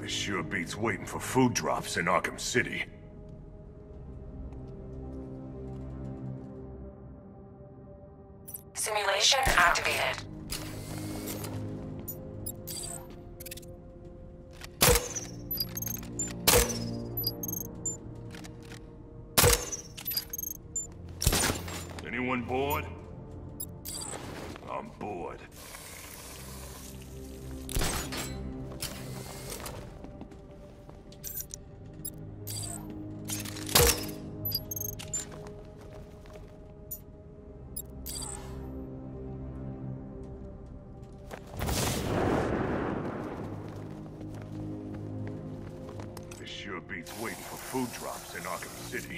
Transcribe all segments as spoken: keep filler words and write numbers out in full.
This sure beats waiting for food drops in Arkham City. Simulation activated. Anyone bored? I'm bored. This sure beats waiting for food drops in Arkham City.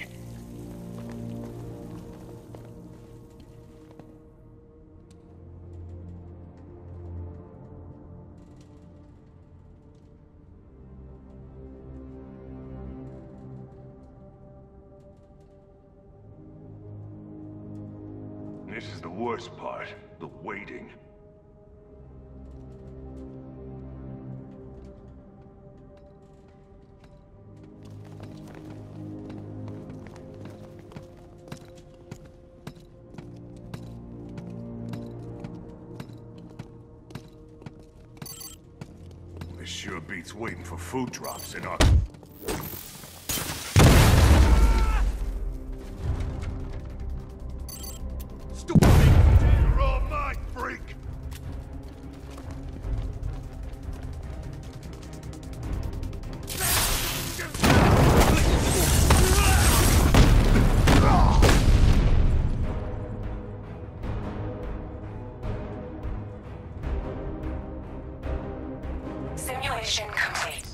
This is the worst part, the waiting. This sure beats waiting for food drops in our... You're all mine, freak! Simulation complete.